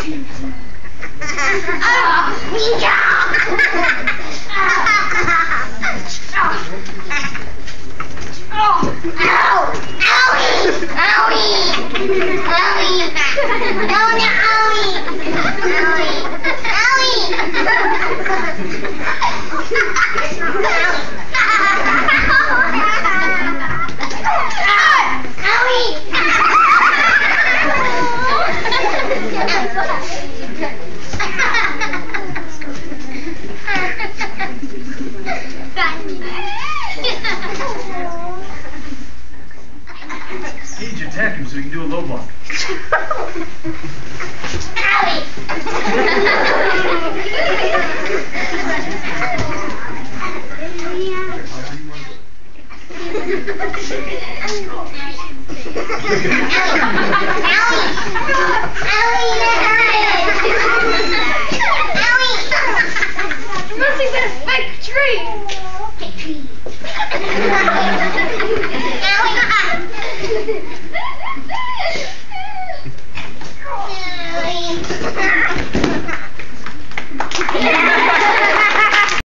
Need you attack him so he can do a low block. You're messing with a fake tree. Fake tree.